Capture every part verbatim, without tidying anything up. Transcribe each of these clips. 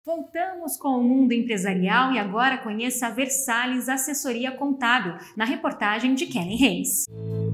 Voltamos com o mundo empresarial e agora conheça a Versalhes Assessoria Contábil, na reportagem de Kellen Reis.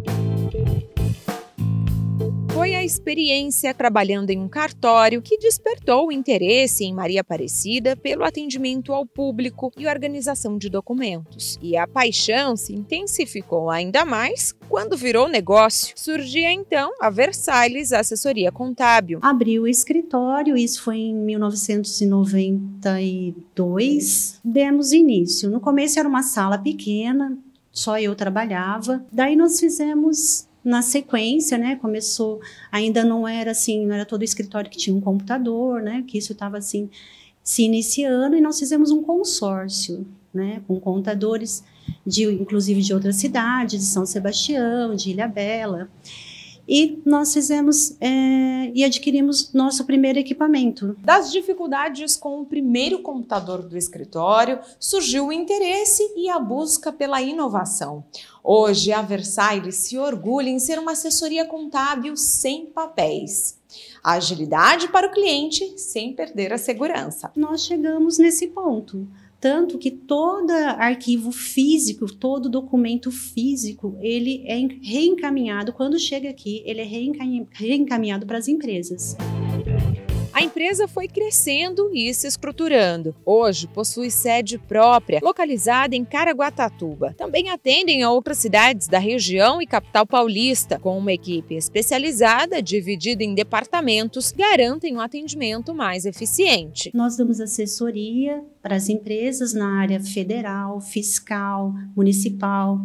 Foi a experiência trabalhando em um cartório que despertou o interesse em Maria Aparecida pelo atendimento ao público e organização de documentos. E a paixão se intensificou ainda mais quando virou negócio. Surgia então a Versalhes Assessoria Contábil. Abriu o escritório, isso foi em mil novecentos e noventa e dois. Demos início. No começo era uma sala pequena, só eu trabalhava. Daí nós fizemos... Na sequência, né, começou, ainda não era assim, não era todo o escritório que tinha um computador, né, que isso estava assim, se iniciando, e nós fizemos um consórcio, né, com contadores, de, inclusive de outras cidades, de São Sebastião, de Ilhabela, e nós fizemos é, e adquirimos nosso primeiro equipamento. Das dificuldades com o primeiro computador do escritório, surgiu o interesse e a busca pela inovação. Hoje, a Versalhes se orgulha em ser uma assessoria contábil sem papéis. A agilidade para o cliente sem perder a segurança. Nós chegamos nesse ponto. Tanto que todo arquivo físico, todo documento físico, ele é reencaminhado, quando chega aqui, ele é reencaminhado para as empresas. A empresa foi crescendo e se estruturando. Hoje possui sede própria, localizada em Caraguatatuba. Também atendem a outras cidades da região e capital paulista, com uma equipe especializada, dividida em departamentos, garantem um atendimento mais eficiente. Nós damos assessoria para as empresas na área federal, fiscal, municipal.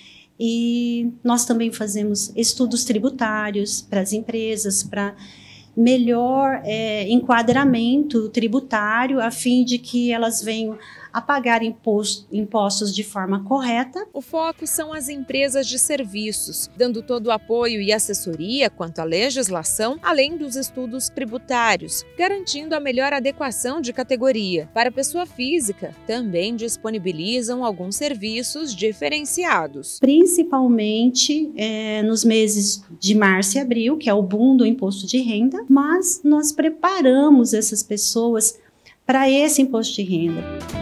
E nós também fazemos estudos tributários para as empresas, para melhor é, enquadramento tributário, a fim de que elas venham a pagar imposto, impostos de forma correta. O foco são as empresas de serviços, dando todo o apoio e assessoria quanto à legislação, além dos estudos tributários, garantindo a melhor adequação de categoria. Para a pessoa física, também disponibilizam alguns serviços diferenciados. Principalmente é, nos meses de março e abril, que é o boom do imposto de renda, mas nós preparamos essas pessoas para esse imposto de renda.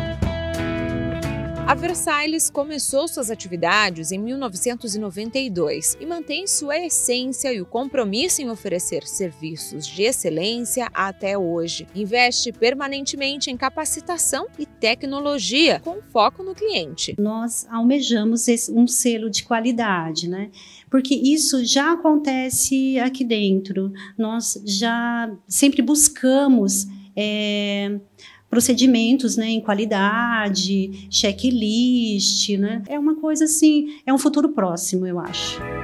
A Versalhes começou suas atividades em mil novecentos e noventa e dois e mantém sua essência e o compromisso em oferecer serviços de excelência até hoje. Investe permanentemente em capacitação e tecnologia, com foco no cliente. Nós almejamos um selo de qualidade, né? Porque isso já acontece aqui dentro. Nós já sempre buscamos É, procedimentos, né, em qualidade, checklist, né? É uma coisa assim, é um futuro próximo, eu acho.